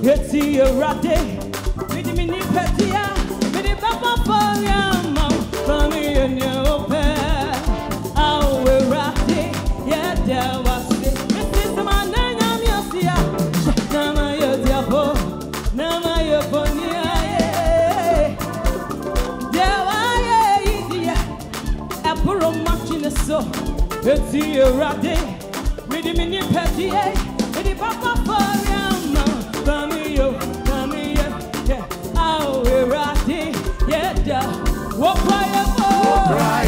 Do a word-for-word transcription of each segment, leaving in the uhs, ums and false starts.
It's your rade. With me, Nipetia. With the Papa for your mom. For me and your pair. Our rade. Yeah, there was it. This is the man I'm your dear. Nama your dear boy. Nama your bonia. There was it. I put on much in the soul. It's your rade. With me, Nipetia. With the Papa for your mom. For me, you. For me, yeah. Our rade. Yeah, there. What cry Oh, cry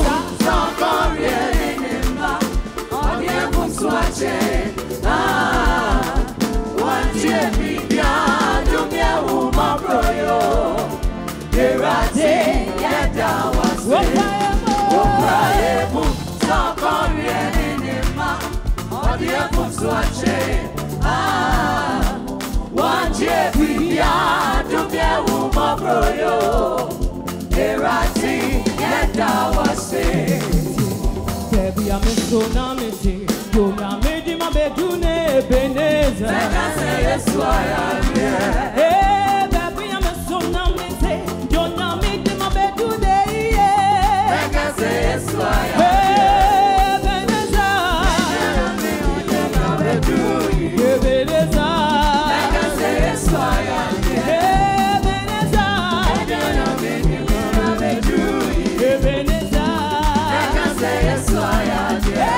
Ah, one day, Bibia, do me a woman, broyo. Here I say, yeah, that was it. Oh, cry, boom, stop on me, oh, dear, boom, swatching. Ah, one day, Bibia, do me a woman, broyo. Here I say, yeah, that was it. Baby, I'm so namity. You na made my bedroom, Ebenezer. I say yes, why I'm here. Hey, baby, I'm so namity. You na made my bedroom, yeah. I say yes, why I'm here. Ebenezer. Ebenezer. I say yes, why I'm here. Ebenezer. Ebenezer. I say yes, why I'm here.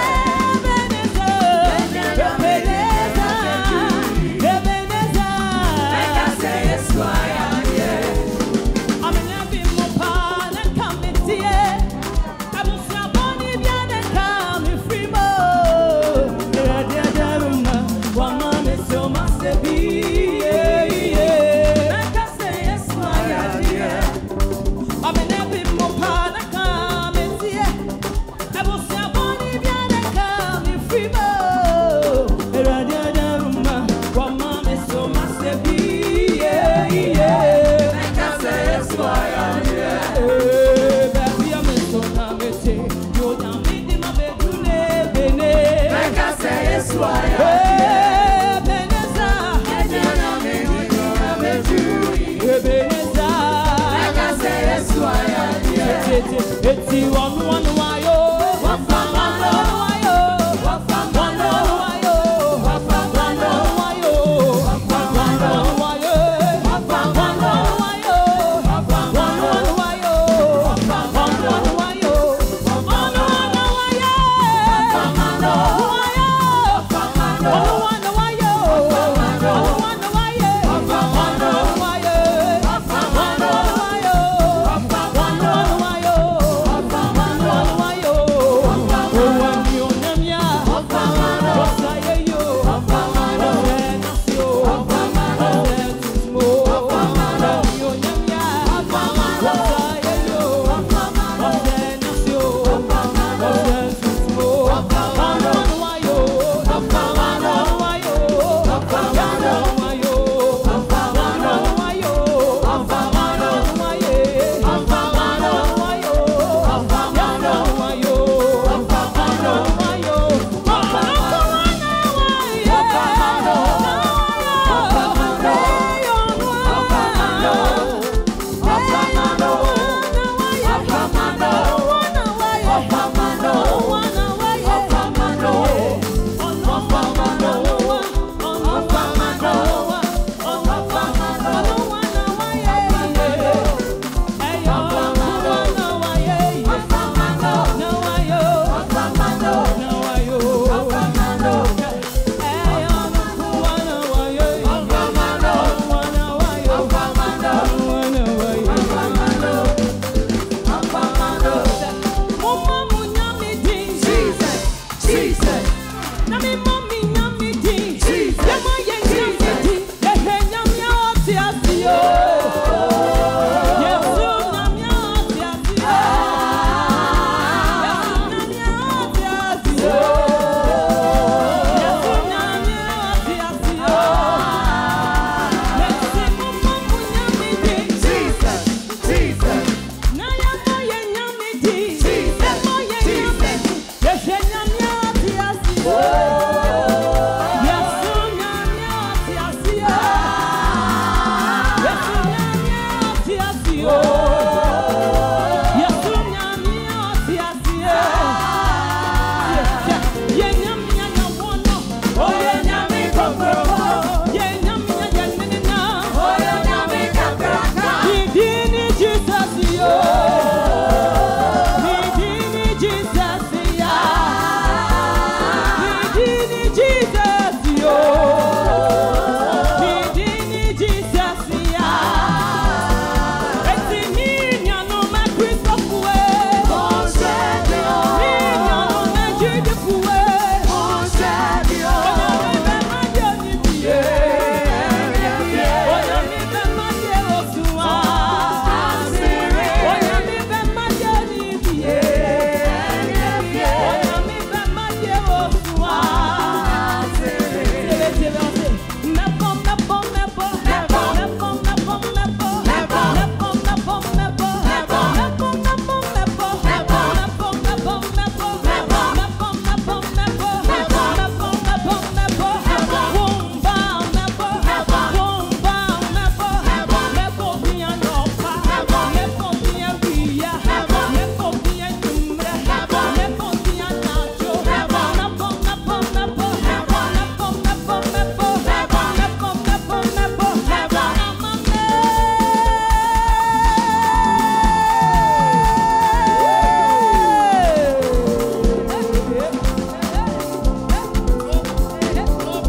It's the one, one, one.